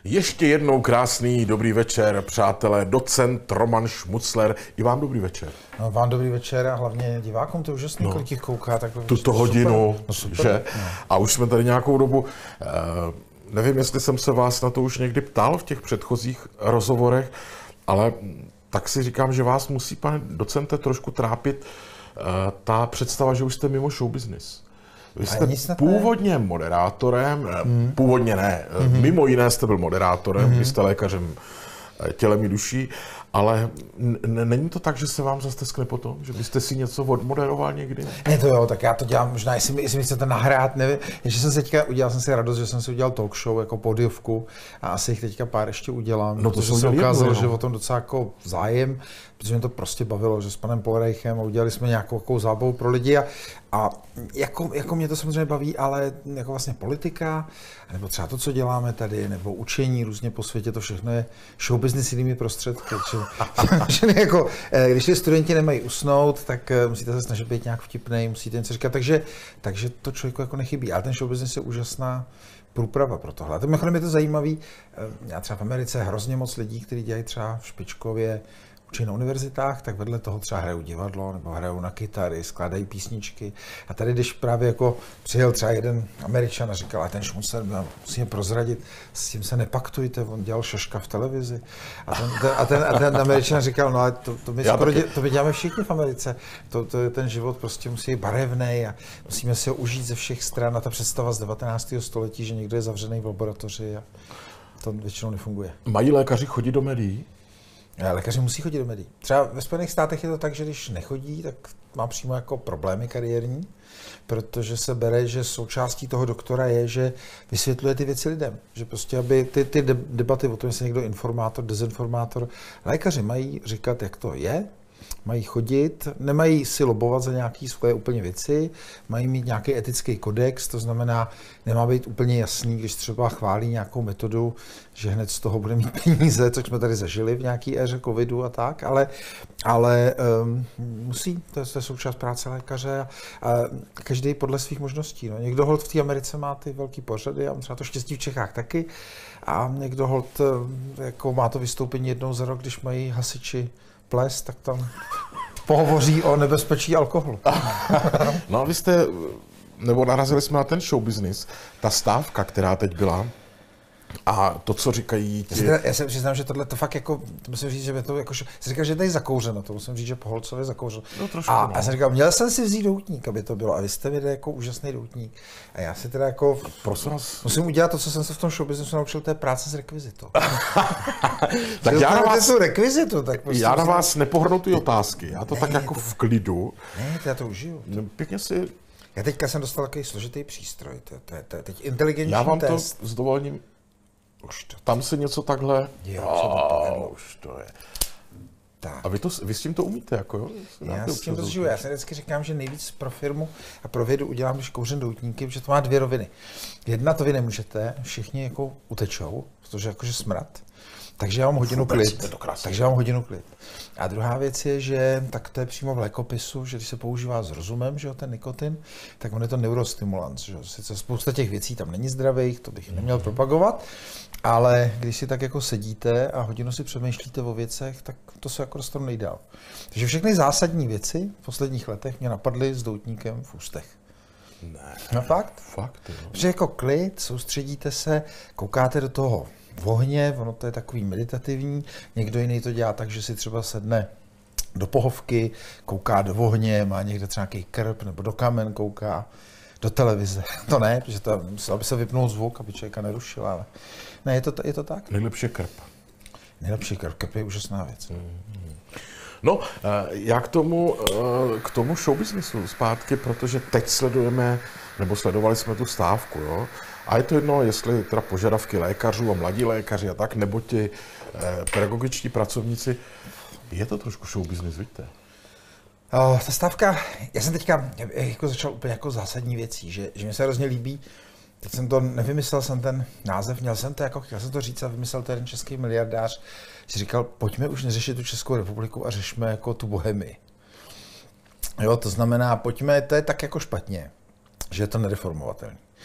Ještě jednou krásný dobrý večer, přátelé, docent Roman Šmucler. I vám dobrý večer. No, vám dobrý večer a hlavně divákům, to je úžasný, kolik jich kouká. Tak tuto hodinu, že? No. A už jsme tady nějakou dobu, nevím, jestli jsem se vás na to už někdy ptal v těch předchozích rozhovorech, ale tak si říkám, že vás musí, pane docente, trošku trápit ta představa, že už jste mimo show business. Vy jste původně moderátorem, původně ne, mimo jiné jste byl moderátorem, vy jste lékařem tělem i duší, ale není to tak, že se vám zase steskne potom, že byste si něco odmoderoval někdy? Ne, to jo, tak já to dělám možná, jestli mi chcete nahrát, nevím, ještě jsem se teďka, udělal jsem si radost, že jsem si udělal talk show jako pódiovku a asi jich teďka pár ještě udělám, no to se ukázalo, že o tom docela jako zájem, protože mě to prostě bavilo, že s panem Polreichem udělali jsme nějakou zábavu pro lidi a jako mě to samozřejmě baví, ale jako vlastně politika, nebo třeba to, co děláme tady, nebo učení různě po světě, to všechno je show business jinými prostředky. Že jako, když ty studenti nemají usnout, tak musíte se snažit být nějak vtipnej, musíte něco říkat, takže to člověku jako nechybí. Ale ten show business je úžasná průprava pro tohle. A to mimochodem je to zajímavý. Já třeba v Americe hrozně moc lidí, kteří dělají třeba v špičkově, učí na univerzitách, tak vedle toho třeba hrajou divadlo nebo hrajou na kytary, skládají písničky. A tady, když právě jako přijel třeba jeden Američan a říkal, a ten Šmucler, musíme prozradit, s tím se nepaktujte, on dělal šaška v televizi. A ten Američan říkal, no ale to my děláme všichni v Americe. Ten život prostě musí být barevný a musíme si ho užít ze všech stran. A ta představa z 19. století, že někdo je zavřený v laboratoři, a to většinou nefunguje. Mají lékaři chodit do médií? Lékaři musí chodit do médií. Třeba ve Spojených státech je to tak, že když nechodí, tak má přímo jako problémy kariérní, protože se bere, že součástí toho doktora je, že vysvětluje ty věci lidem. Že prostě, aby ty debaty o tom, jestli někdo informátor, dezinformátor, lékaři mají říkat, jak to je, mají chodit, nemají si lobovat za nějaké svoje úplně věci, mají mít nějaký etický kodex, to znamená, nemá být úplně jasný, když třeba chválí nějakou metodu, že hned z toho bude mít peníze, což jsme tady zažili v nějaké éře covidu a tak, ale musí, to je součást práce lékaře a každý podle svých možností. No. Někdo holt v té Americe má ty velký pořady a třeba to štěstí v Čechách taky a někdo holt jako má to vystoupení jednou za rok, když mají hasiči ples, tak tam pohovoří o nebezpečí alkoholu. No a vy jste, nebo narazili jsme na ten show business, ta stávka, která teď byla, a to, co říkají ti... Já se přiznám, že tohle to fakt jako, to musím říct, že to jako, jsi říkal, že tady zakouřeno, to musím říct, že po Holcově zakouřeno. No, trošku, a já jsem říkal, měl jsem si vzít doutník, aby to bylo, a vy jste mi dali jako úžasný doutník. A já si teda jako, musím udělat to, co jsem se v tom show businessu naučil, to je práce s rekvizitou. Tak já na vás nepohrnu ty otázky, já to tak jako v klidu. Ne, já to užiju. Pěkně si... Já teďka jsem dostal takový složitý přístroj, to je teď inteligentní test. Já vám test. to s dovolením... Tam se něco takhle... Jo, už to je. Tak. A vy s tím to umíte, jako jo? Já s tím to žiju. Já se vždycky říkám, že nejvíc pro firmu a pro vědu udělám, když kouřím doutníky, protože to má dvě roviny. Jedna, to vy nemůžete, všichni jako utečou, protože jakože smrad. Takže já mám hodinu klid. A druhá věc je, že tak to je přímo v lékopisu, že když se používá s rozumem, že jo, ten nikotin, tak on je to neurostimulant, že jo. Sice spousta těch věcí tam není zdravých, to bych neměl propagovat, ale když si tak jako sedíte a hodinu si přemýšlíte o věcech, tak to se jako dostanu nejdál. Takže všechny zásadní věci v posledních letech mě napadly s doutníkem v ústech. Ne. No fakt? Fakt, jo. Protože jako klid, soustředíte se, koukáte do toho v ohně, ono to je takový meditativní, někdo jiný to dělá tak, že si třeba sedne do pohovky, kouká do ohně, má někde třeba nějaký krb, nebo do kamen kouká, do televize. To ne, protože to musel, aby se vypnul zvuk, aby člověka nerušil, ale ne, je to tak. Nejlepší krb. Nejlepší krb je úžasná věc. No, já k tomu show businessu zpátky, protože teď sledovali jsme tu stávku, jo. A je to jedno, jestli teda požadavky lékařů a mladí lékaři a tak, nebo ti pedagogičtí pracovníci. Je to trošku show business, vidíte? Ta stávka, já jsem teďka jako začal úplně jako zásadní věcí, že mi se hrozně líbí. Teď jsem to nevymyslel, jsem ten název, chtěl jsem to říct a vymyslel to jeden český miliardář, že říkal, pojďme už neřešit tu Českou republiku a řešme jako tu Bohemii. Jo, to znamená, pojďme, to je tak jako špatně, že je to nereformovatelné.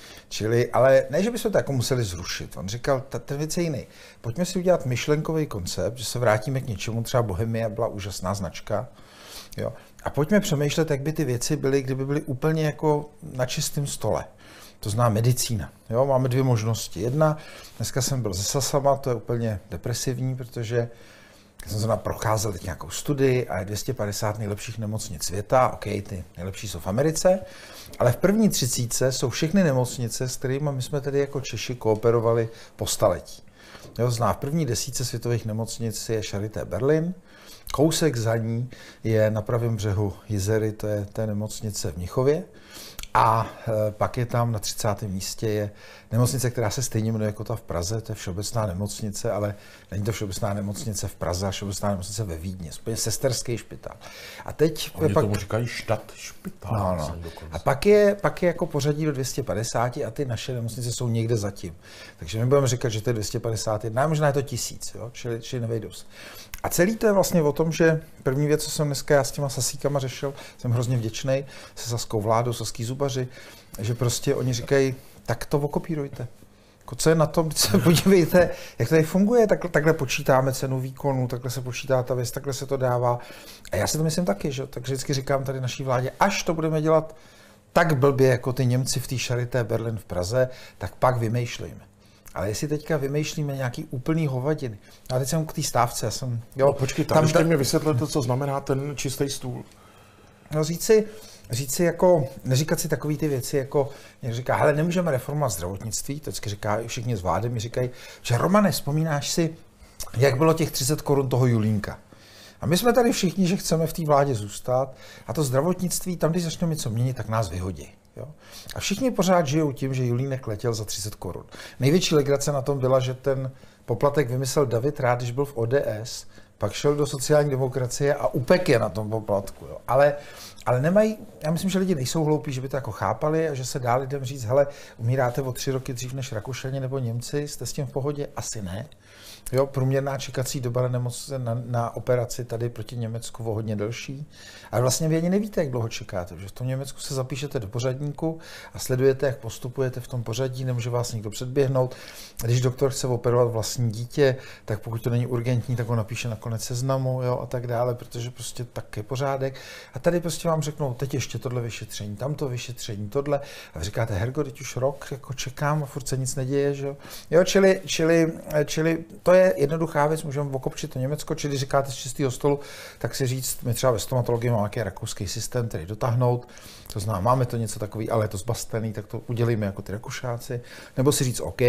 Čili, ale ne, že bychom to jako museli zrušit. On říkal, ten věc je jiný. Pojďme si udělat myšlenkový koncept, že se vrátíme k něčemu, třeba Bohemia byla úžasná značka, jo? A pojďme přemýšlet, jak by ty věci byly, kdyby byly úplně jako na čistém stole. To znamená medicína. Jo? Máme dvě možnosti. Jedna, dneska jsem byl se Sasama, to je úplně depresivní, protože jsem zrovna procházel teď nějakou studii a je 250 nejlepších nemocnic světa. OK, ty nejlepší jsou v Americe, ale v první 30 jsou všechny nemocnice, s kterými my jsme tedy jako Češi kooperovali po staletí. Jo, v první 10 světových nemocnic je Charité Berlin, kousek za ní je na pravém břehu Jizery, to je té nemocnice v Mnichově. A pak je tam na 30. místě je nemocnice, která se stejně jmenuje jako ta v Praze, to je Všeobecná nemocnice, ale není to Všeobecná nemocnice v Praze, a Všeobecná nemocnice ve Vídni, úplně sesterský špitál. A teď oni tomu říkají štát špitál. No. A pak je jako pořadí do 250 a ty naše nemocnice jsou někde zatím. Takže my budeme říkat, že to je 251, možná je to 1000, jo? Čili nevejdou se. A celý to je vlastně o tom, že první věc, co jsem dneska já s těma sasíkama řešil, jsem hrozně vděčný se saskou vládou, saský zubaři, že prostě oni říkají, tak to okopírujte. Co je na tom, se podívejte, jak to tady funguje, takhle počítáme cenu výkonu, takhle se počítá ta věc, takhle se to dává. A já si to myslím taky, že? Takže vždycky říkám tady naší vládě, až to budeme dělat tak blbě, jako ty Němci v té Charité Berlin v Praze, tak pak vymýšlejme. Ale jestli teďka vymýšlíme nějaký úplný hovadiny. A teď jsem k té stávce, já jsem... Jo, no, počkej, tam ještě mi vysvětlete, co znamená ten čistý stůl. No říci jako, neříkat si takové ty věci, jako někdo říká, hele, nemůžeme reformovat zdravotnictví, to vždycky říká všichni z vlády, mi říkají, že Romane, vzpomínáš si, jak bylo těch 30 korun toho Julínka. A my jsme tady všichni, že chceme v té vládě zůstat a to zdravotnictví, tam, když začneme něco měnit, tak nás vyhodí. Jo? A všichni pořád žijou tím, že Julínek letěl za 30 korun. Největší legrace na tom byla, že ten poplatek vymyslel David Rád, když byl v ODS, pak šel do sociální demokracie a upek je na tom poplatku. Jo? Ale nemají, já myslím, že lidi nejsou hloupí, že by to jako chápali a že se dá lidem říct, hele, umíráte o 3 roky dřív než Rakušani nebo Němci, jste s tím v pohodě? Asi ne. Jo, průměrná čekací doba na operaci tady proti Německu o hodně delší. Ale vlastně vy ani nevíte, jak dlouho čekáte, že v tom Německu se zapíšete do pořadníku a sledujete, jak postupujete v tom pořadí, nemůže vás nikdo předběhnout. Když doktor chce operovat vlastní dítě, tak pokud to není urgentní, tak ho napíše na konec seznamu, jo, a tak dále, protože prostě tak je pořádek. A tady prostě vám řeknou, teď ještě tohle vyšetření, tamto vyšetření, tohle. A vy říkáte, Hergo, teď už rok jako čekám a furt se nic neděje, že jo. Jo, čili to je jednoduchá věc, můžeme okopčit to Německo, čili říkáte z čistého stolu, tak si říct, my třeba ve stomatologii máme nějaký rakouský systém, který dotáhnout, to znamená, máme to něco takový, ale je to zbastený, tak to udělíme jako ty Rakušáci, nebo si říct, OK,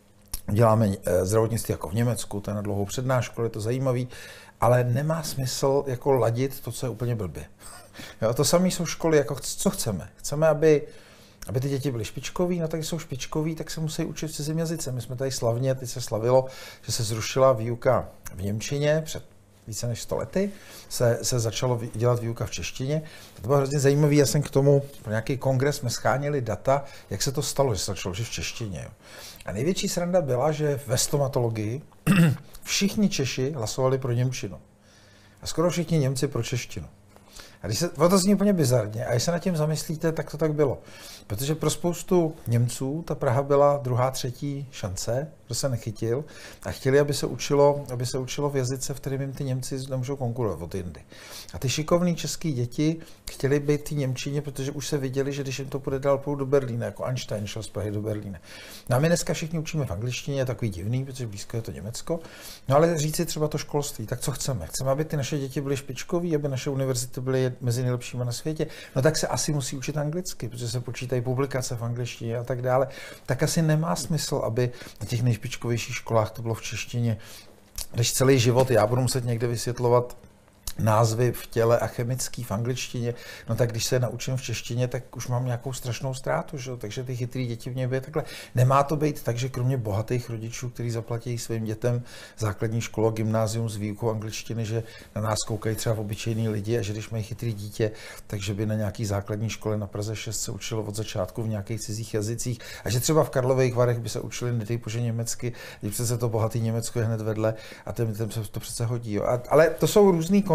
děláme zdravotnictví jako v Německu, to je na dlouhou přednášku, je to zajímavý, ale nemá smysl jako ladit to, co je úplně blbě. Jo, to samé jsou školy, jako co chceme? Chceme, aby ty děti byly špičkoví, no tak když jsou špičkoví, tak se musí učit v cizím jazyce. My jsme tady slavně, teď se slavilo, že se zrušila výuka v němčině před více než 100 lety, se začalo dělat výuka v češtině. To bylo hrozně zajímavé, já jsem k tomu pro nějaký kongres jsme scháněli data, jak se to stalo, že se začalo v češtině. Jo. A největší sranda byla, že ve stomatologii všichni Češi hlasovali pro němčinu. A skoro všichni Němci pro češtinu. A když se, to zní úplně bizarně, a když se nad tím zamyslíte, tak to tak bylo. Protože pro spoustu Němců ta Praha byla druhá, třetí šance, kdo se nechytil, a chtěli, aby se učilo v jazyce, v kterém jim ty Němci nemůžou konkurovat od jindy. A ty šikovní český děti chtěli být ty němčině, protože už se viděli, že když jim to půjde dál, půjdu do Berlína, jako Einstein šel z Prahy do Berlína. No a my dneska všichni učíme v angličtině, je takový divný, protože blízko je to Německo. No ale říci třeba to školství, tak co chceme? Chceme, aby ty naše děti byly špičkoví, aby naše univerzity byly mezi nejlepšími na světě. No tak se asi musí učit anglicky, protože se počítají publikace v angličtině a tak dále. Tak asi nemá smysl, aby na těch nejšpičkovějších školách to bylo v češtině. Když celý život já budu muset někde vysvětlovat názvy v těle a chemický v angličtině, no tak když se naučím v češtině, tak už mám nějakou strašnou ztrátu, že? Takže ty chytrý děti v něj bude takhle. Nemá to být tak, že kromě bohatých rodičů, kteří zaplatí svým dětem základní školu a gymnázium s výukou angličtiny, že na nás koukají třeba obyčejní lidi a že když mají chytrý dítě, takže by na nějaký základní škole na Praze 6 se učilo od začátku v nějakých cizích jazycích a že třeba v Karlových Varech by se učili nedejpože německy, když přece to bohatý Německo je hned vedle a ten se to přece hodí. Jo? Ale to jsou různý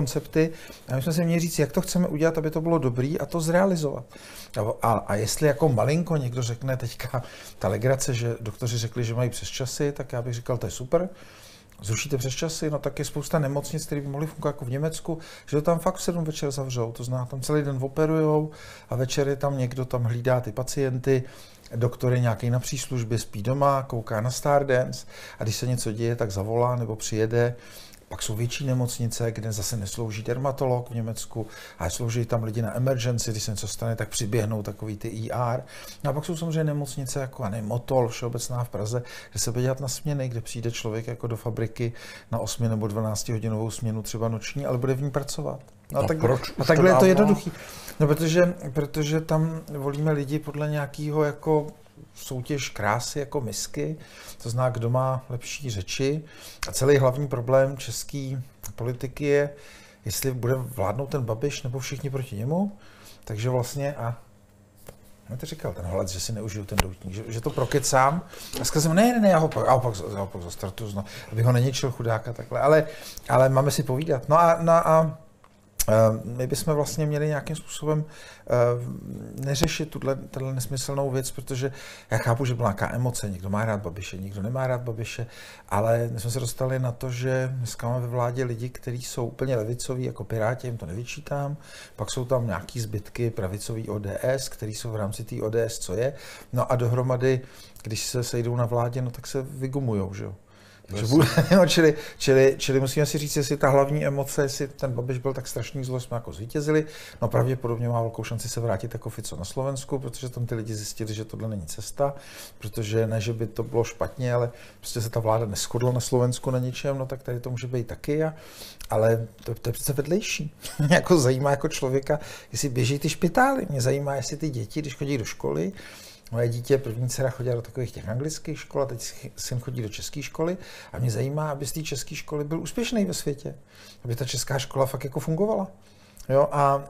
koncepty a my jsme si měli říct, jak to chceme udělat, aby to bylo dobrý a to zrealizovat. A jestli jako malinko někdo řekne teďka ta legrace, že doktoři řekli, že mají přesčasy, tak já bych říkal, to je super. Zrušíte přesčasy, no tak je spousta nemocnic, které by mohly fungovat jako v Německu, že to tam fakt v 7 večer zavřou, to znamená, tam celý den operujou a večer je tam někdo tam hlídá ty pacienty, doktor je nějaký na příslužbě, spí doma, kouká na Stardance a když se něco děje, tak zavolá nebo přijede. Pak jsou větší nemocnice, kde zase neslouží dermatolog v Německu, ale slouží tam lidi na emergency, když se něco stane, tak přiběhnou takový ty ER. No a pak jsou samozřejmě nemocnice jako Motol, Všeobecná v Praze, kde se bude dělat na směny, kde přijde člověk jako do fabriky na 8 nebo 12 hodinovou směnu, třeba noční, ale bude v ní pracovat. No a takhle je to jednoduchý. No protože tam volíme lidi podle nějakého jako soutěž krásy jako misky, to zná, kdo má lepší řeči. A celý hlavní problém české politiky je, jestli bude vládnout ten Babiš nebo všichni proti němu. Takže vlastně, a to říkal ten Holec, že si neužiju ten doutník, že to prokecám. A zkazím, ne, já ho pak zastartuju znovu, aby ho neničil chudáka takhle. Ale máme si povídat. No a my bychom vlastně měli nějakým způsobem neřešit tuhle nesmyslnou věc, protože já chápu, že byla nějaká emoce, někdo má rád Babiše, někdo nemá rád Babiše, ale my jsme se dostali na to, že dneska máme ve vládě lidi, kteří jsou úplně levicoví, jako Piráti, jim to nevyčítám, pak jsou tam nějaký zbytky pravicový ODS, který jsou v rámci té ODS, co je, no a dohromady, když se sejdou na vládě, no tak se vygumujou, že jo. Čili musíme si říct, jestli ta hlavní emoce, jestli ten Babiš byl tak strašný zlo, jsme jako zvítězili. No pravděpodobně má velkou šanci se vrátit jako Fico na Slovensku, protože tam ty lidi zjistili, že tohle není cesta, protože ne, že by to bylo špatně, ale prostě se ta vláda neshodla na Slovensku na ničem, no tak tady to může být taky, ale to je přece vedlejší. Mě jako zajímá jako člověka, jestli běží ty špitály, mě zajímá, jestli ty děti, když chodí do školy. Moje dítě, první dcera, chodila do takových těch anglických škol a teď syn chodí do české školy a mě zajímá, aby z té české školy byl úspěšný ve světě, aby ta česká škola fakt jako fungovala. Jo,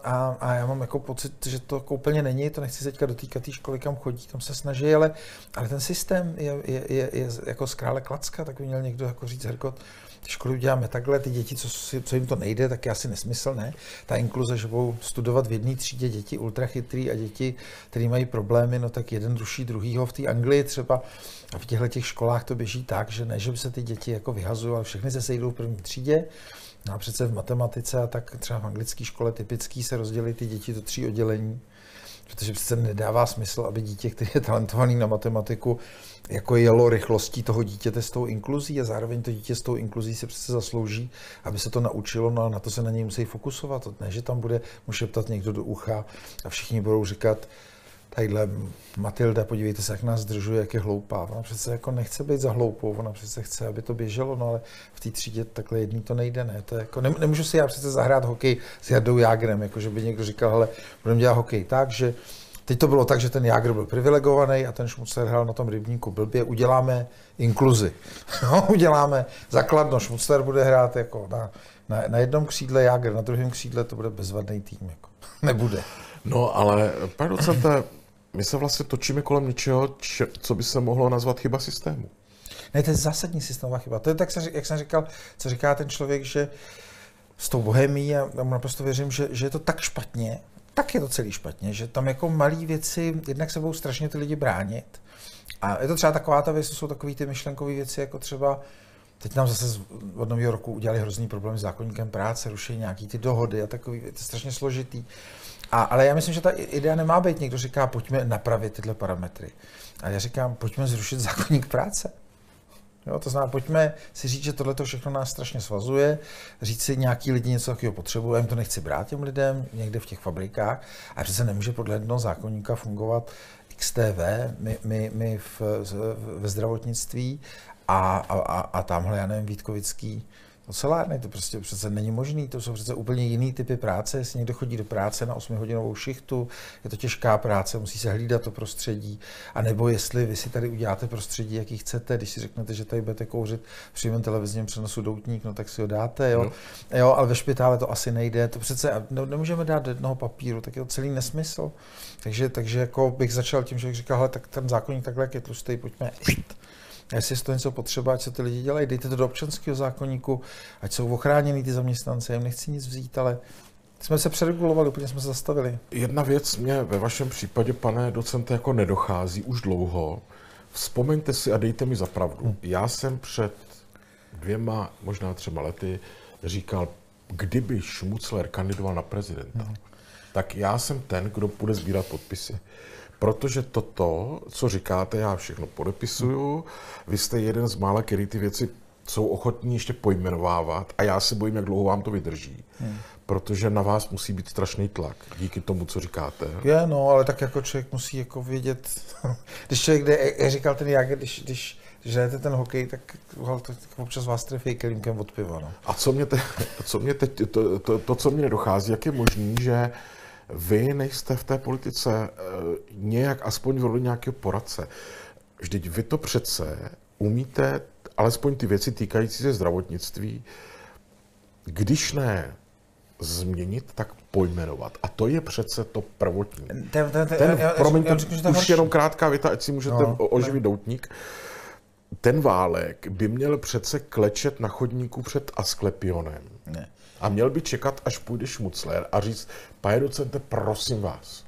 a já mám jako pocit, že to jako úplně není, to nechci se teďka dotýkat té školy, kam chodí, tam se snaží, ale ten systém je jako z krále Klacka, tak by měl někdo jako říct, Herkot, ty školy uděláme takhle, ty děti, co jim to nejde, tak je asi nesmysl, ne? Ta inkluze, že budou studovat v jedné třídě děti ultrachytrý a děti, které mají problémy, no tak jeden ruší druhýho v té Anglii třeba. A v těchto těch školách to běží tak, že ne, že by se ty děti jako vyhazují, ale všechny se sejdou v první třídě. No a přece v matematice a tak třeba v anglické škole typický se rozdělí ty děti do 3 oddělení, protože přece nedává smysl, aby dítě, který je talentovaný na matematiku, jako jelo rychlostí toho dítěte s tou inkluzí a zároveň to dítě s tou inkluzí se přece zaslouží, aby se to naučilo, no a na to se na něj musí fokusovat. Ne, že tam bude mu šeptat někdo do ucha a všichni budou říkat, tadyhle Matilda, podívejte se, jak nás zdržuje, jak je hloupá. Ona přece jako nechce být za hloupou, ona přece chce, aby to běželo, no ale v té třídě takhle jedný to nejde, ne? To je jako, nemůžu si já přece zahrát hokej s Jardou Jágrem, jako že by někdo říkal, hele, budeme dělat hokej tak, že teď to bylo tak, že ten Jágr byl privilegovaný a ten Šmucler hrál na tom rybníku blbě, uděláme inkluzi. No, uděláme zakladno, Šmucler bude hrát jako na jednom křídle, Jágr na druhém křídle, to bude bezvadný tým, jako nebude. No ale, pane docente, my se vlastně točíme kolem něčeho, co by se mohlo nazvat chyba systému. Ne, to je zásadní systémová chyba. To je tak, jak jsem říkal, co říká ten člověk, že s tou bohemií, já mu naprosto věřím, že je to tak špatně, tak je to celý špatně, že tam jako malý věci, jednak se budou strašně ty lidi bránit. A je to třeba taková ta věc, to jsou takové ty myšlenkové věci, jako třeba, teď nám zase od nového roku udělali hrozný problém s zákoníkem práce, ruší nějaký ty dohody a takový, je to strašně složitý. Ale já myslím, že ta idea nemá být, někdo říká, pojďme napravit tyhle parametry. A já říkám, pojďme zrušit zákoník práce. Jo, to znamená, pojďme si říct, že tohle všechno nás strašně svazuje, říct si, nějaký lidi něco takového potřebují, já jim to nechci brát těm lidem někde v těch fabrikách, a přece nemůže podle jednoho zákoníka fungovat XTV, my ve zdravotnictví a tamhle, já nevím, Vítkovický ocelárny, to prostě přece není možný, to jsou přece úplně jiný typy práce, jestli někdo chodí do práce na 8hodinovou šichtu, je to těžká práce, musí se hlídat to prostředí, anebo jestli vy si tady uděláte prostředí, jaký chcete, když si řeknete, že tady budete kouřit v přímém televizním přenosu doutník, no tak si ho dáte, jo, ale ve špitále to asi nejde, to přece nemůžeme dát do jednoho papíru, tak je to celý nesmysl, takže jako bych začal tím, že bych říkal, hele, tak ten zákoník takhle, jak je tlustý, pojďme A jestli je to něco potřeba, ať se ty lidi dělají, dejte to do občanského zákoníku, ať jsou ochráněni ty zaměstnanci, jim nechci nic vzít, ale jsme se přeregulovali, úplně jsme se zastavili. Jedna věc mě ve vašem případě, pane docente, jako nedochází už dlouho. Vzpomeňte si a dejte mi za pravdu. Já jsem před 2, možná 3 lety říkal, kdyby Šmucler kandidoval na prezidenta, tak já jsem ten, kdo bude sbírat podpisy. Protože toto, co říkáte, já všechno podepisuju, vy jste jeden z mála, který ty věci jsou ochotní ještě pojmenovávat a já se bojím, jak dlouho vám to vydrží. Protože na vás musí být strašný tlak díky tomu, co říkáte. Je, no, ale tak jako člověk musí jako vědět, když člověk jde, jak říkal ten Jágr, když hrajete ten hokej, tak občas vás trefí kelímkem od piva, no. A co mě teď, co mě nedochází, jak je možný, že vy nejste v té politice nějak, aspoň v roli nějakého poradce. Vždyť vy to přece umíte, alespoň ty věci týkající se zdravotnictví, když ne změnit, tak pojmenovat. A to je přece to prvotní. Promiňte, už jenom krátká věta, ať si můžete oživit doutník. Ten válek by měl přece klečet na chodníku před Asklepionem. Ne. A měl by čekat, až půjde Šmucler a říct, pane docente, prosím vás.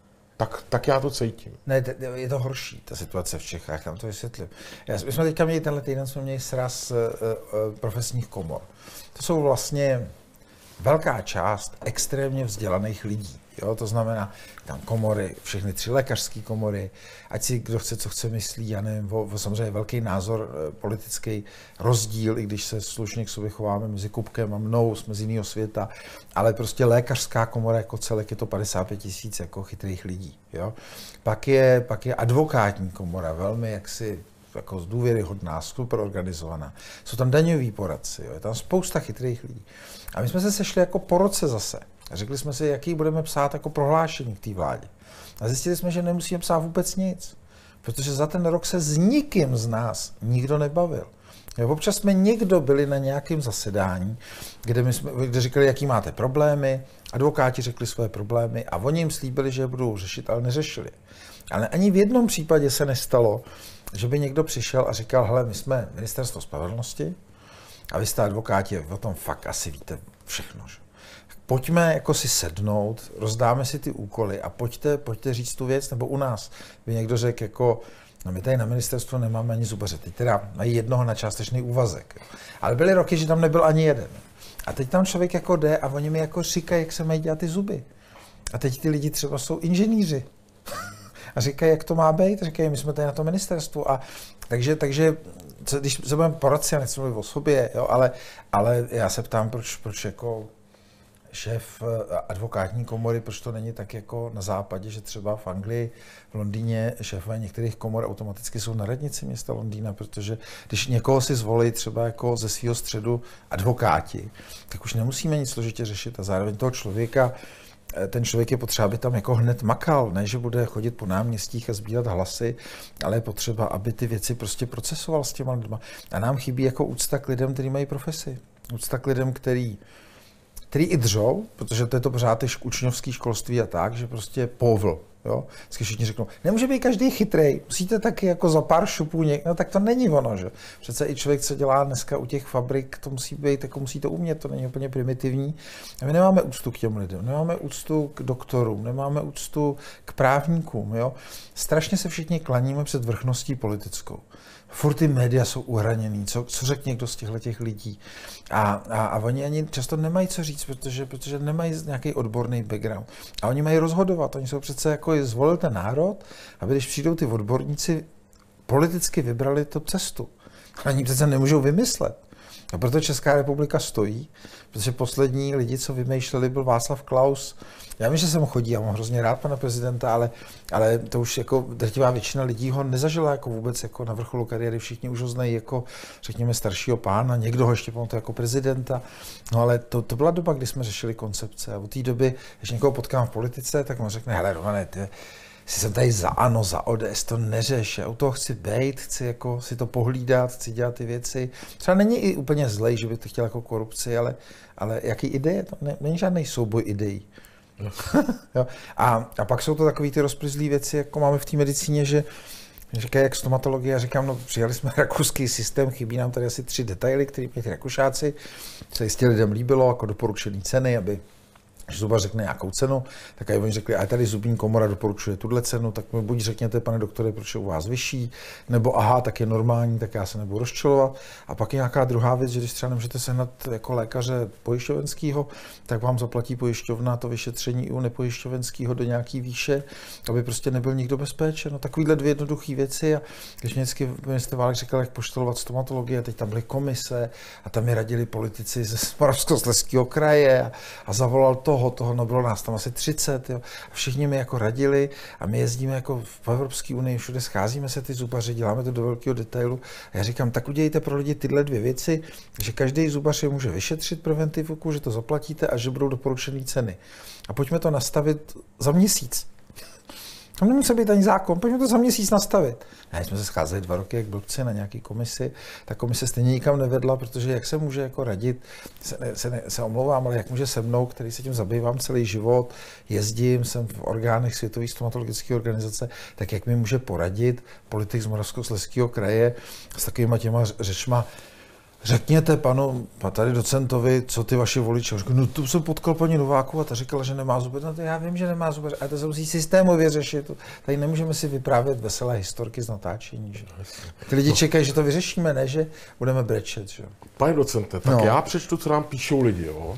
Tak já to cítím. Ne, je to horší, ta situace v Čechách, já vám to vysvětlím. My jsme teďka měli tenhle týden, jsme měli sraz profesních komor. To jsou vlastně velká část extrémně vzdělaných lidí. Jo? To znamená, tam komory, všechny 3 lékařské komory, ať si kdo chce, co chce myslí, já nevím, samozřejmě velký názor, politický rozdíl, i když se slušně k sobě chováme mezi Kupkem a mnou, jsme z jiného světa, ale prostě lékařská komora jako celek je to 55 000 jako chytrých lidí. Jo? Pak je advokátní komora, velmi jaksi jako důvěryhodná, super organizovaná. Jsou tam daňoví poradci, jo? Je tam spousta chytrých lidí. A my jsme se sešli jako po roce zase. A řekli jsme si, jaký budeme psát jako prohlášení k té vládě. A zjistili jsme, že nemusíme psát vůbec nic. Protože za ten rok se s nikým z nás nikdo nebavil. Občas jsme někdo byli na nějakém zasedání, kde říkali, jaký máte problémy, advokáti řekli své problémy a oni jim slíbili, že je budou řešit, ale neřešili. Ale ani v jednom případě se nestalo, že by někdo přišel a říkal, hele, my jsme Ministerstvo spravedlnosti a vy jste advokáti, o tom fakt asi víte všechno. Že? Pojďme jako si sednout, rozdáme si ty úkoly a pojďte říct tu věc, nebo u nás by někdo řekl jako, no my tady na ministerstvu nemáme ani zubaře, teď teda mají jednoho na částečný úvazek. Jo. Ale byly roky, že tam nebyl ani jeden. A teď tam člověk jako jde a oni mi jako říkají, jak se mají dělat ty zuby. A teď ty lidi třeba jsou inženýři. A říkají, jak to má být, říkají, my jsme tady na tom ministerstvu. A takže když se budeme poradci, já nechci mluvit o sobě, jo, ale já se ptám, proč jako šéf advokátní komory, proč to není tak jako na západě, že třeba v Anglii, v Londýně šéfové některých komor automaticky jsou na radnici města Londýna, protože když někoho si zvolí třeba jako ze svého středu advokáti, tak už nemusíme nic složitě řešit a zároveň toho člověka, ten člověk je potřeba, aby tam jako hned makal, ne, že bude chodit po náměstích a sbírat hlasy, ale je potřeba, aby ty věci prostě procesoval s těma lidma. A nám chybí jako úcta k lidem, kteří mají profesi. Úcta k lidem, který i držou, protože to je to pořád učňovský školství a tak, že prostě povl, jo. Vždycky všichni řeknou, nemůže být každý chytrej, musíte taky jako za pár šupů no tak to není ono, že. Přece i člověk, co dělá dneska u těch fabrik, to musí být, jako musí to umět, to není úplně primitivní. A my nemáme úctu k těm lidem, nemáme úctu k doktorům, nemáme úctu k právníkům, jo. Strašně se všichni klaníme před vrchností politickou. Furt ty média jsou uhraněný, co řekne někdo z těch lidí. A oni ani často nemají co říct, protože nemají nějaký odborný background. A oni mají rozhodovat, oni jsou přece jako zvolil ten národ, aby když přijdou ty odborníci, politicky vybrali tu cestu. Oni přece nemůžou vymyslet. A proto Česká republika stojí, protože poslední lidi, co vymýšleli, byl Václav Klaus. Já vím, že sem chodí, já mám hrozně rád pana prezidenta, ale to už jako drtivá většina lidí ho nezažila jako vůbec jako na vrcholu kariéry. Všichni už ho znají jako, řekněme, staršího pána, někdo ho ještě pamatuje jako prezidenta. No ale to byla doba, kdy jsme řešili koncepce. A od té doby, když někoho potkám v politice, tak mu řekne, hele Romane, si jsem tady za ANO, za ODS, to neřeš, já u toho chci bejt, chci jako si to pohlídat, chci dělat ty věci. Třeba není i úplně zlej, že by to chtěl jako korupci, ale jaký ideje? To není žádný souboj ideí. Jo. A pak jsou to takové ty rozplyzlé věci, jako máme v té medicíně, že Říkají, jak stomatologie, já říkám, no přijali jsme rakouský systém, chybí nám tady asi 3 detaily, které měli Rakušáci, se jistě lidem líbilo, jako doporučené ceny, aby když zubař řekne nějakou cenu, tak oni řekli, a tady zubní komora doporučuje tuhle cenu, tak mi buď řekněte, pane doktore, proč je u vás vyšší, nebo aha, tak je normální, tak já se nebudu rozčilovat. A pak je nějaká druhá věc, že když třeba nemůžete sehnat jako lékaře pojišťovenského, tak vám zaplatí pojišťovna to vyšetření u nepojišťovenského do nějaký výše, aby prostě nebyl nikdo bez péče. No takovýhle 2 jednoduché věci. A když mě vždycky ministr Válek říkal, jak poštelovat stomatologii, a teď tam byly komise a tam mi radili politici ze Moravskoslezského kraje a zavolal toho nebylo nás tam asi 30, jo. A všichni mi jako radili a my jezdíme jako v Evropské unii, všude scházíme se ty zubaři, děláme to do velkého detailu. A já říkám, tak udělejte pro lidi tyhle 2 věci, že každý zubař je může vyšetřit preventivku, že to zaplatíte a že budou doporučené ceny. A pojďme to nastavit za měsíc. Tam nemusí být ani zákon, pojďme to za měsíc nastavit. Ne, jsme se scházeli 2 roky jak blbci na nějaký komisi, ta komise stejně nikam nevedla, protože jak se může jako radit, se omlouvám, ale jak může se mnou, který se tím zabývám celý život, jezdím, jsem v orgánech Světové stomatologické organizace, tak jak mi může poradit politik z Moravskoslezského kraje s takovýma těma řečma, řekněte panu tady docentovi, co ty vaši voliči. Řekl, no to jsem potkal paní Novákovou a ta říkala, že nemá zubař. No to já vím, že nemá zubař, ale to se musí systémově řešit. Tady nemůžeme si vyprávět veselé historky z natáčení. Že? Ty lidi čekají, že to vyřešíme, ne, že budeme brečet. Že? Pane docente, tak já přečtu, co nám píšou lidi, jo?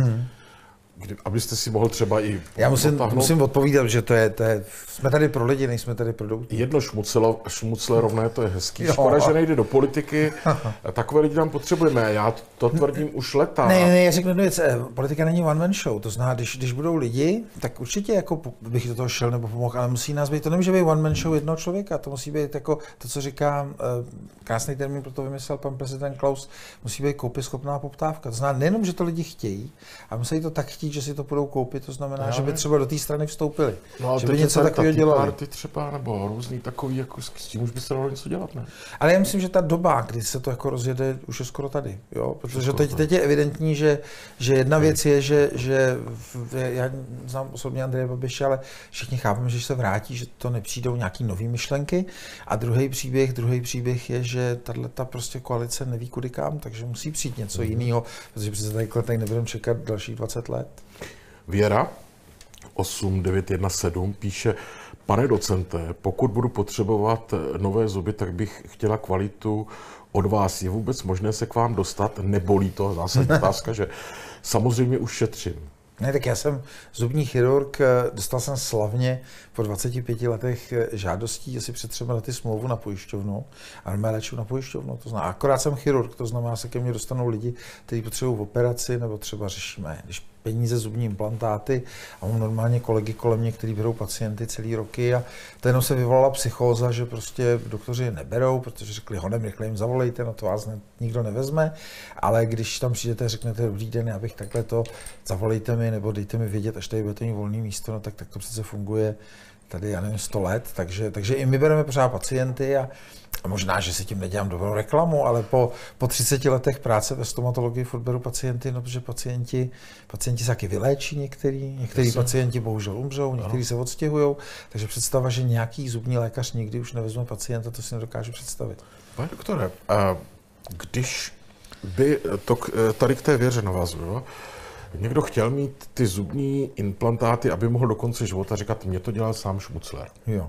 Abyste si mohl třeba i já musím odpovídat, že to je, jsme tady pro lidi, nejsme tady pro douty. Jedno šmucle rovné, to je hezký. Škoda, že nejde do politiky. Takové lidi tam potřebujeme. Já to tvrdím už leta. Ne, já řeknu, politika není one man show. To znamená, když budou lidi, tak určitě jako bych do toho šel nebo pomohl, ale musí nás být, to nemůže být one man show jednoho člověka. To musí být jako to, co říká, krásný termín pro to vymyslel pan prezident Klaus, musí být koupěschopná poptávka. To znamená, nejenom, že to lidi chtějí, a musí to tak chtít, že si to budou koupit, to znamená, že by třeba do té strany vstoupili. No, že by něco takového dělali. Party třeba, nebo různý takový, jako s tím už by se dalo něco dělat, ne? Ale já myslím, že ta doba, kdy se to jako rozjede, už je skoro tady, jo? Protože teď je evidentní, že jedna věc je, že já znám osobně Andreje Babiše, ale všichni chápeme, že se vrátí, že to nepřijdou nějaký nový myšlenky. A druhý příběh je, že tato prostě koalice neví kudy kam, takže musí přijít něco jiného, protože přece tady nebudeme čekat dalších 20 let. Věra 8917 píše, pane docente, pokud budu potřebovat nové zuby, tak bych chtěla kvalitu od vás. Je vůbec možné se k vám dostat? Nebolí to? Zásadní otázka, že samozřejmě už šetřím. Ne, tak já jsem zubní chirurg, dostal jsem slavně po 25 letech žádostí, asi před 3 lety smlouvu na pojišťovnu, ale mé léču na pojišťovnu, to znamená, akorát jsem chirurg, to znamená, se ke mně dostanou lidi, kteří potřebují operaci, nebo třeba řešíme, když peníze, zubní implantáty a mám normálně kolegy kolem mě, kteří berou pacienty celý roky a to jenom se vyvolala psychóza, že prostě doktoři je neberou, protože řekli, honem rychle jim zavolejte, no to vás nikdo nevezme, ale když tam přijdete a řeknete, dobrý den, já bych takhle to, zavolejte mi nebo dejte mi vědět, až tady budete mít volné místo, no tak to přece funguje tady, já nevím, 100 let, takže i my bereme pořád pacienty a možná, že si tím nedělám dobrou reklamu, ale po 30 letech práce ve stomatologii furt beru pacienty, no, protože pacienti se taky vyléčí některý pacienti bohužel umřou, někteří se odstěhujou, takže představa, že nějaký zubní lékař nikdy už nevezme pacienta, to si nedokážu představit. Pane doktore, když by to tady k té Věře navazuje, někdo chtěl mít ty zubní implantáty, aby mohl do konce života říkat, mě to dělal sám Šmucler. Jo.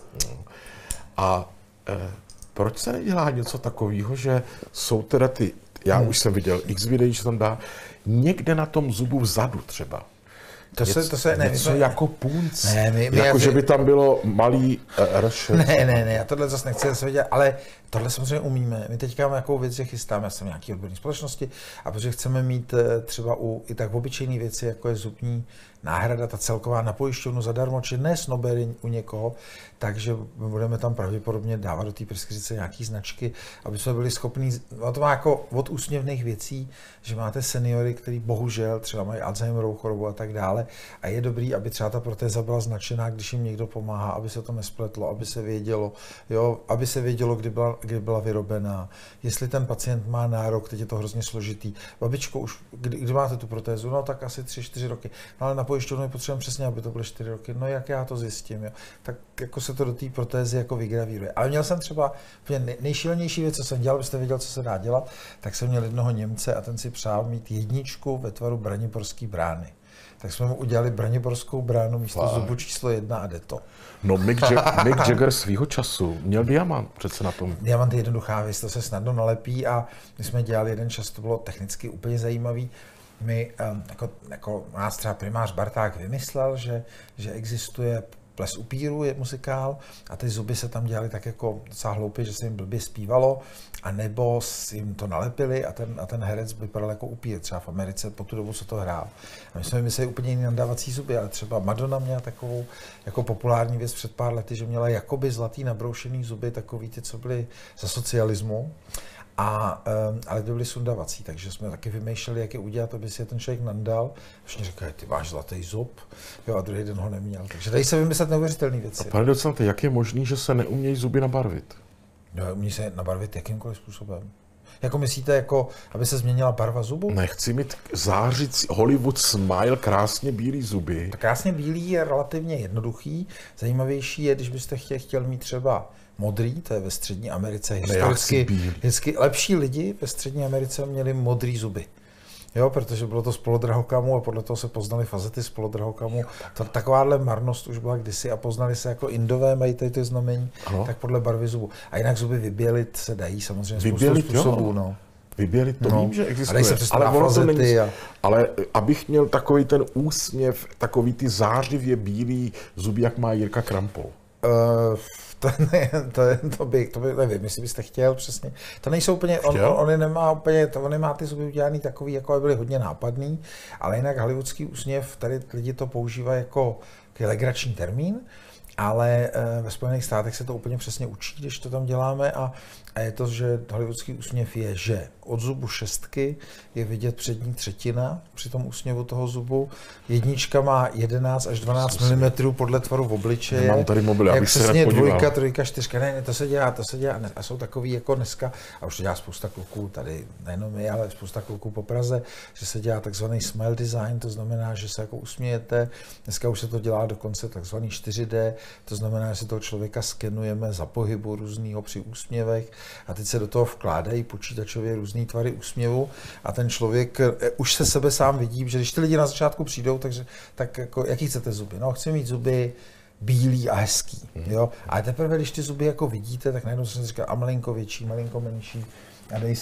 A proč se nedělá něco takového, že jsou teda ty, já už jsem viděl x videí, že tam dá, někde na tom zubu vzadu třeba. Něco jako punc. Jako, že by tam bylo malý ršet. Ne, já tohle zase nechci se vidět, ale tohle samozřejmě umíme. My teďka máme jakou věc, že chystáme, já jsem nějaký odborní společnosti, a protože chceme mít třeba i tak obyčejné věci, jako je zubní náhrada, ta celková na pojišťovnu zadarmo, či ne snobery u někoho, takže budeme tam pravděpodobně dávat do té preskripce nějaký značky, aby jsme byli schopní, to má jako od úsměvných věcí, že máte seniory, kteří bohužel třeba mají Alzheimerovou chorobu a tak dále, a je dobrý, aby třeba ta protéza byla značená, když jim někdo pomáhá, aby se to nespletlo, aby se vědělo, kdy byla kdy byla vyrobená, jestli ten pacient má nárok, teď je to hrozně složitý. Babičko, už kdy máte tu protézu? No tak asi 3-4 roky. No, ale na pojišťovnu potřebujeme přesně, aby to byly 4 roky. No jak já to zjistím? Jo? Tak jako se to do té protézy jako vygravíruje. Ale měl jsem třeba nejšílenější věc, co jsem dělal, abyste věděl, co se dá dělat, tak jsem měl jednoho Němce a ten si přál mít jedničku ve tvaru Braniborské brány. Tak jsme mu udělali Braniborskou bránu místo zubu číslo 1 a jde to. No Mick Jagger svýho času měl diamant přece na tom. Diamant je jednoduchá věc, to se snadno nalepí a my jsme dělali jeden čas, to bylo technicky úplně zajímavý. My, jako nás třeba primář Barták vymyslel, že existuje Ples upírů, je muzikál a ty zuby se tam dělali tak jako docela hloupě, že se jim blbě zpívalo, a nebo jim to nalepili a ten herec vypadal jako upír, třeba v Americe po tu dobu, co to hrál. A my jsme vymysleli úplně jiný nadávací zuby, ale třeba Madonna měla takovou jako populární věc před pár lety, že měla jakoby zlatý nabroušený zuby, takový ty, co byly za socialismu. Ale to byly sundavací, takže jsme taky vymýšleli, jak je udělat, aby si je ten člověk nandal. Všichni říkají, ty máš zlatý zub, jo, a druhý den ho neměl. Takže dají se vymyslet neuvěřitelné věci. A pane docente, jak je možný, že se neumějí zuby nabarvit? No, umí se nabarvit jakýmkoliv způsobem. Jako myslíte, jako, aby se změnila barva zubu? Nechci mít zářící Hollywood smile, krásně bílý zuby. Tak krásně bílý je relativně jednoduchý. Zajímavější je, když byste chtěl mít třeba modrý, to je ve Střední Americe historicky lepší lidi ve Střední Americe měli modrý zuby. Jo, protože bylo to z polodrahokamu a podle toho se poznali fazety z polodrahokamu. Takováhle marnost už byla kdysi a poznali se jako Indové, mají tady ty znamení, tak podle barvy zubu. A jinak zuby vybělit se dají samozřejmě spoustu způsobů. No. Vybělit, to vím, že existuje. Ale ono to není, ale abych měl takový ten úsměv, takový ty zářivě bílý zuby, jak má Jirka Krampol. To by nevím, jestli byste chtěl přesně. To nejsou úplně, on nemá ty zuby udělaný takový, jako byly hodně nápadný, ale jinak hollywoodský úsměv, tady lidi to používají jako legrační termín, ale ve Spojených státech se to úplně přesně učí, když to tam děláme a je to, že hollywoodský úsměv je, že od zubu 6 je vidět přední třetina při tom úsměvu toho zubu. Jednička má 11 až 12 mm podle tvaru v obličeje. Mám tady mobil, abych se přesně 2, 3, 4, ne, to se dělá a jsou takový jako dneska, a už to dělá spousta kluků, tady nejenom my, ale spousta kluků po Praze, že se dělá takzvaný smile design, to znamená, že se jako usmějete. Dneska už se to dělá dokonce takzvaný 4D, to znamená, že si toho člověka skenujeme za pohybu různýho při úsměvech a teď se do toho vkládají počítačově různý tvary úsměvu a ten člověk už se sebe sám vidí, že když ty lidi na začátku přijdou, tak jako, jaký chcete zuby? No, chci mít zuby bílý a hezký, jo? A teprve, když ty zuby jako vidíte, tak najednou jsem si říkal, a malinko větší, malinko menší a dají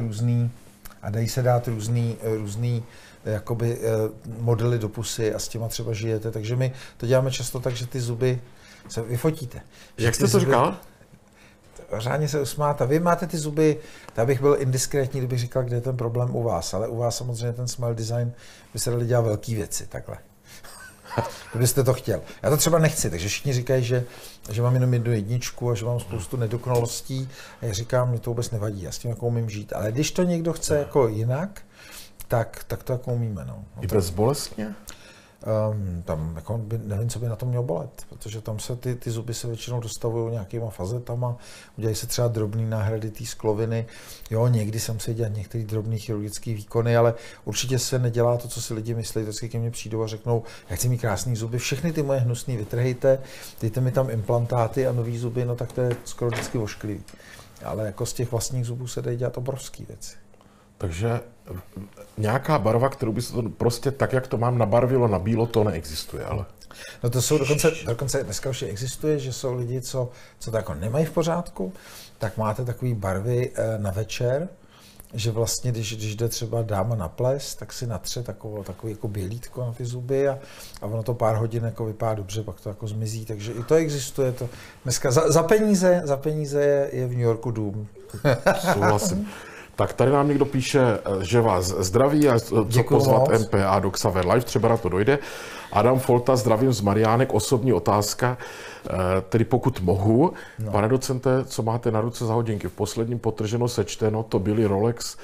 se dát různý jakoby modely do pusy a s těma třeba žijete, takže my to děláme často tak, že ty zuby se vyfotíte. Jak jste to říkal? Řádně se usmát a vy máte ty zuby, tak bych byl indiskrétní, kdybych říkal, kde je ten problém u vás, ale u vás samozřejmě ten smile design by se dali dělat velké věci, takhle. Kdybyste to chtěl. Já to třeba nechci, takže všichni říkají, že mám jenom jednu jedničku a že mám spoustu nedokonalostí a já říkám, mě to vůbec nevadí, já s tím jako umím žít, ale když to někdo chce jako jinak, tak to jako umíme. No. I bezbolestně? Tam jako nevím, co by na tom mělo bolet, protože tam se ty zuby se většinou dostavují nějakýma fazetama, udělají se třeba drobné náhrady té skloviny. Jo, někdy jsem se dělal některé drobné chirurgické výkony, ale určitě se nedělá to, co si lidi myslí. Vždycky ke mně přijdou a řeknou, já chci mít krásný zuby, všechny ty moje hnusný vytrhejte, dejte mi tam implantáty a nový zuby, no tak to je skoro vždycky ošklivý. Ale jako z těch vlastních zubů se dají dělat obrovské věci. Takže nějaká barva, kterou by se to prostě tak, jak to mám nabarvilo na bílo, to neexistuje, ale... No to jsou dokonce dneska už existuje, že jsou lidi, co to jako nemají v pořádku, tak máte takové barvy na večer, že vlastně, když jde třeba dáma na ples, tak si natře takový jako bělítko na ty zuby a ono to pár hodin jako vypadá dobře, pak to jako zmizí, takže i to existuje. To dneska za peníze je v New Yorku dům. Souhlasím. Tak tady nám někdo píše, že vás zdraví a co Děkuju pozvat moc. MPA do Xaver Live, třeba na to dojde. Adam Folta, zdravím z Mariánek, osobní otázka, tedy pokud mohu. No. Pane docente, co máte na ruce za hodinky? V posledním potrženo sečteno, to byly Rolex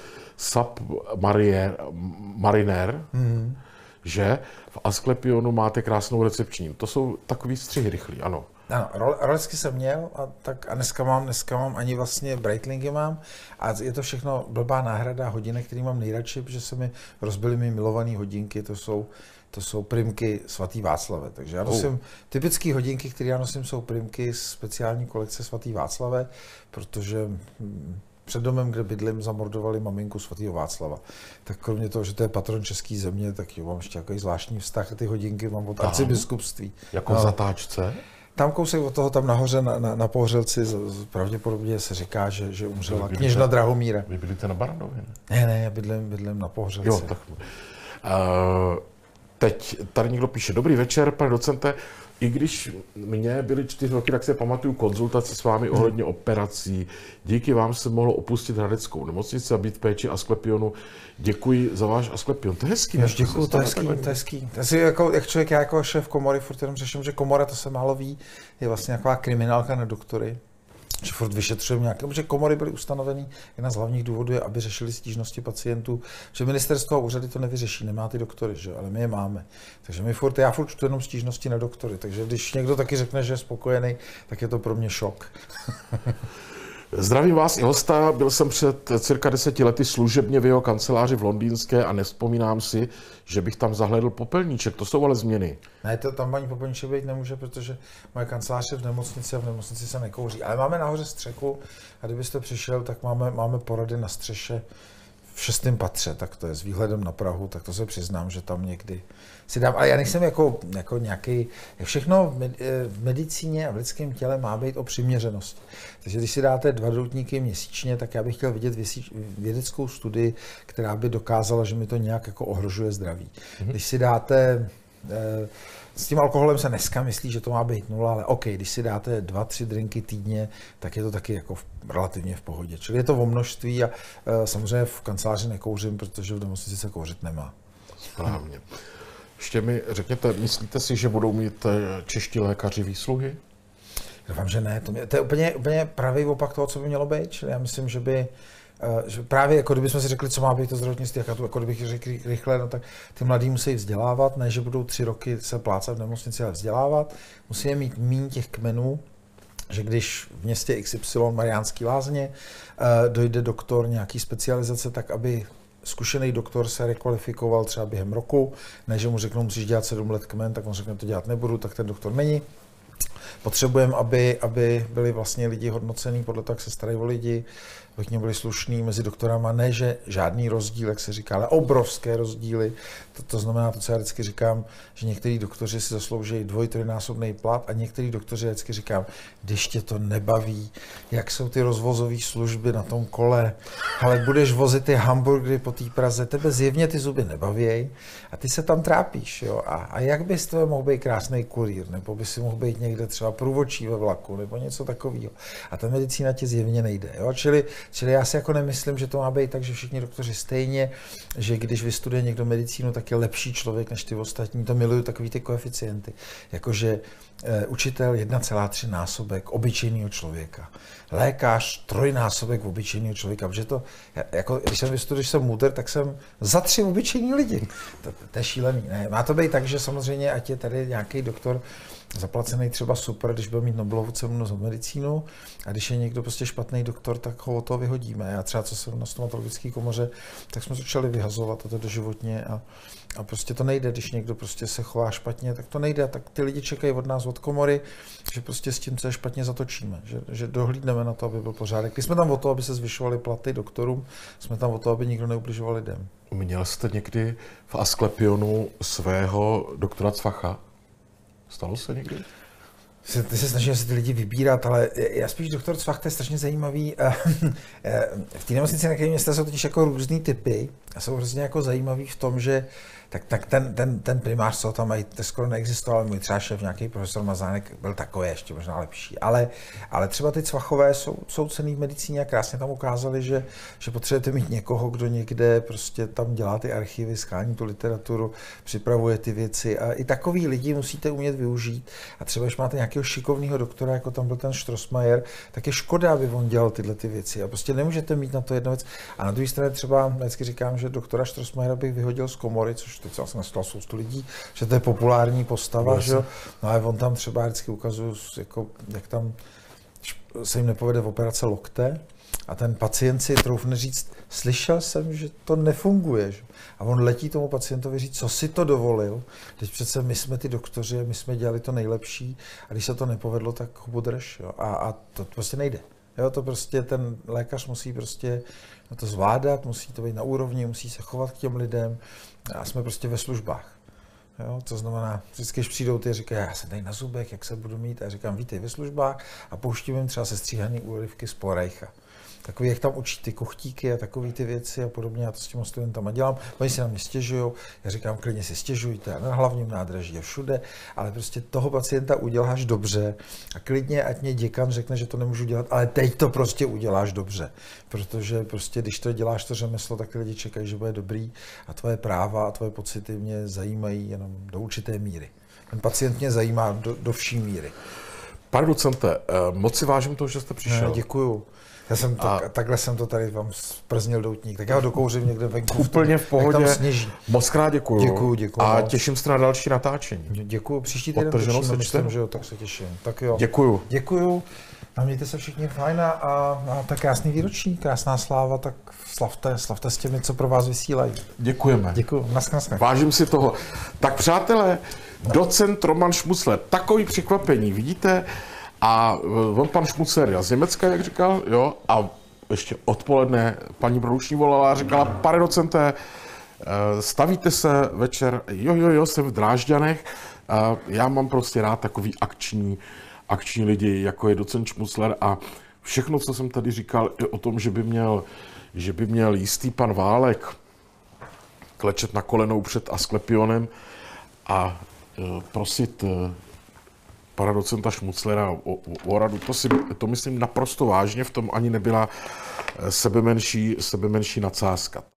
Submariner, že v Asklepionu máte krásnou recepční. To jsou takový střihy rychlý, ano. Ano, rolesky jsem měl a dneska mám ani vlastně Breitlingy mám a je to všechno blbá náhrada hodinek, který mám nejradši, protože se mi rozbily mi milované hodinky, to jsou primky svatý Václave. Takže já nosím typické hodinky, které já nosím, jsou primky z speciální kolekce svatý Václave, protože před domem, kde bydlím, zamordovali maminku svatého Václava. Tak kromě toho, že to je patron české země, tak jo, mám ještě takový zvláštní vztah a ty hodinky mám od arcibiskupství. Jako v zatáčce? Tam kousek od toho, tam nahoře na Pohřelci, pravděpodobně se říká, že umřela kněžna Drahomíra. Vy bydlíte na Barandově, ne, já bydlím na Pohřelci. Jo, tak. Teď tady někdo píše, dobrý večer, pane docente, i když mě byly 4 roky, tak se pamatuju konzultaci s vámi ohledně operací. Díky vám se mohlo opustit Hradeckou nemocnici a být v péči Asklepionu. Děkuji za váš Asklepion. To je hezký. Děkuji, to je hezký. To je jak člověk, já jako šéf komory, furt jenom řeším, že komora, to se málo ví, je vlastně taková kriminálka na doktory. Že furt vyšetřujeme nějaké, protože komory byly ustanoveny, jedna z hlavních důvodů je, aby řešili stížnosti pacientů, že ministerstvo a úřady to nevyřeší, nemá ty doktory, že? Ale my je máme. Takže já furt čtu jenom stížnosti na doktory, takže když někdo taky řekne, že je spokojený, tak je to pro mě šok. Zdravím vás i hosta, byl jsem před cirka 10 lety služebně v jeho kanceláři v Londýnské a nevzpomínám si, že bych tam zahlédl popelníček, to jsou ale změny. Ne, to tam ani popelníček být nemůže, protože moje kancelář je v nemocnici a v nemocnici se nekouří. Ale máme nahoře střechu a kdybyste přišel, tak máme porady na střeše v 6. patře, tak to je s výhledem na Prahu, tak to se přiznám, že tam někdy si dám, ale já nejsem jako nějaký, všechno v medicíně a v lidském těle má být o přiměřenosti. Takže když si dáte 2 doutníky měsíčně, tak já bych chtěl vidět vědeckou studii, která by dokázala, že mi to nějak jako ohrožuje zdraví. Když si dáte s tím alkoholem se dneska myslí, že to má být 0, ale OK, když si dáte 2-3 drinky týdně, tak je to taky jako relativně v pohodě. Čili je to o množství a samozřejmě v kanceláři nekouřím, protože v nemocnici se kouřit nemá. Správně. Ještě mi řekněte, myslíte si, že budou mít čeští lékaři výsluhy? Doufám, že ne. To je úplně pravý opak toho, co by mělo být. Čili já myslím, že právě jako kdybychom si řekli, co má být to zdravotnictví, jako kdybych řekl rychle, no tak ty mladí musí vzdělávat, ne, že budou 3 roky se plácat v nemocnici, ale vzdělávat. Musíme mít míň těch kmenů, že když v městě XY Mariánský Lázně dojde doktor nějaký specializace, tak aby zkušený doktor se rekvalifikoval třeba během roku, ne, že mu řeknou, musíš dělat 7 let kmen, tak on řekne, to dělat nebudu, tak ten doktor není. Potřebujeme, aby byli vlastně lidi hodnocení podle toho, jak se starají o lidi, aby k nim byli slušní mezi doktorama, ne, že žádný rozdíl, jak se říká, ale obrovské rozdíly. To znamená to, co já vždycky říkám, že některý doktoři si zaslouží 2-3násobný plat a některý doktoři, já vždycky říkám, když tě to nebaví, jak jsou ty rozvozové služby na tom kole, ale budeš vozit ty hamburgery po té Praze, tebe zjevně ty zuby nebavěj a ty se tam trápíš. Jo? A jak bys to mohl být krásný kurýr, nebo by si mohl být někde třeba průvodčí ve vlaku, nebo něco takového. A ta medicína ti zjevně nejde. Jo? Čili já si jako nemyslím, že to má být tak, že všichni doktoři stejně, že když vystuduje někdo medicínu, tak je lepší člověk než ty ostatní. To miluju takový ty koeficienty. Jakože učitel 1,3 násobek obyčejného člověka. Lékař 3násobek obyčejného člověka. Protože to, jako, když jsem vystudoval, když jsem můdr, tak jsem za 3 obyčejní lidi. To je šílený. Ne? Má to být tak, že samozřejmě, ať je tady nějaký doktor zaplacený třeba super, když bude mít Nobelovu cenu za medicínu a když je někdo prostě špatný doktor, tak ho od toho vyhodíme. Já třeba, co jsem na stomatologické komoře, tak jsme začali vyhazovat a to doživotně a prostě to nejde, když někdo prostě se chová špatně, tak to nejde. Tak ty lidi čekají od nás, od komory, že prostě s tím, co je špatně, zatočíme, že dohlídneme na to, aby byl pořádek. Když jsme tam o to, aby se zvyšovaly platy doktorům, jsme tam o to, aby nikdo neubližoval lidem. Měl jste někdy v Asklepionu svého doktora Cvacha? Stalo se někdy? Ty se snažím si ty lidi vybírat, ale já spíš doktor Cvach, to je strašně zajímavý. V té nemocnici na kterém města jsou totiž jako různý typy a jsou hrozně jako zajímavý v tom, že tak ten primář, co tam mají, to skoro neexistoval, můj třeba šéf, nějaký profesor Mazánek, byl takový ještě možná lepší, ale třeba ty Cvachové jsou cenný v medicíně a krásně tam ukázali, že potřebujete mít někoho, kdo někde prostě tam dělá ty archivy, schání tu literaturu, připravuje ty věci a i takový lidi musíte umět využít a třeba, když máte nějakého šikovného doktora, jako tam byl ten Strossmayer, tak je škoda, aby on dělal tyhle ty věci a prostě nemůžete mít na to jednu věc. A na druhé straně třeba vždycky říkám, že doktora Strossmayera bych vyhodil z komory, což teď jsem nastal spoustu lidí, že to je populární postava, Vlastně. že jo. No ale on tam třeba vždycky ukazuje, jako, jak tam se jim nepovede operace lokte a ten pacient si troufne říct, slyšel jsem, že to nefunguje. Že? A on letí tomu pacientovi říct, co si to dovolil. Teď přece my jsme ty doktoři, my jsme dělali to nejlepší a když se to nepovedlo, tak ho budrž. Jo? A to prostě nejde. Jo, to prostě ten lékař musí prostě to zvládat, musí to být na úrovni, musí se chovat k těm lidem a jsme prostě ve službách. Jo, to znamená, vždycky, když přijdou ty a říkají, já jsem tady na zubech, jak se budu mít, a já říkám, vítej ve službách a pouštím jim třeba sestříhaný úryvky z Polreicha. Takový, jak tam učí ty kochtíky a takové ty věci a podobně, já to s těma studentama dělám. Oni si na mě stěžují, já říkám, klidně si stěžujte, na hlavním nádraží a všude, ale prostě toho pacienta uděláš dobře a klidně, ať mě děkan řekne, že to nemůžu dělat, ale teď to prostě uděláš dobře, protože prostě, když to děláš to řemeslo, tak ty lidi čekají, že bude dobrý a tvoje práva a tvoje pocity mě zajímají jenom do určité míry. Ten pacient mě zajímá do vší míry. Pane docente, moc si vážím toho, že jste přišel. Děkuju. Já jsem takhle jsem to tady vám sprznil doutník, tak já ho dokouřím někde venku. Úplně v pohodě. Tam sněží. Moc krát děkuju. Děkuju. A těším se na další natáčení. Děkuju. Příští týden Podtrženo se myslím, že jo, tak se těším. Tak jo. Děkuju. A mějte se všichni fajn a tak krásný výroční, krásná sláva, tak slavte s těmi, co pro vás vysílají. Děkujeme. Děkuju. Naschle. Vážím si toho. Tak přátelé, docent Roman Šmucler, takový překvapení, vidíte? A on pan Šmucler je z Německa, jak říkal, jo, a ještě odpoledne paní Produční volala a říkala, pane docente, stavíte se večer, jo, jsem v Drážďanech, já mám prostě rád takový akční lidi, jako je docent Šmucler a všechno, co jsem tady říkal, je o tom, že by měl jistý pan Válek klečet na kolenou před Asklepionem a prosit pana docenta Šmuclera o radu. To myslím naprosto vážně, v tom ani nebyla sebemenší nadsázka.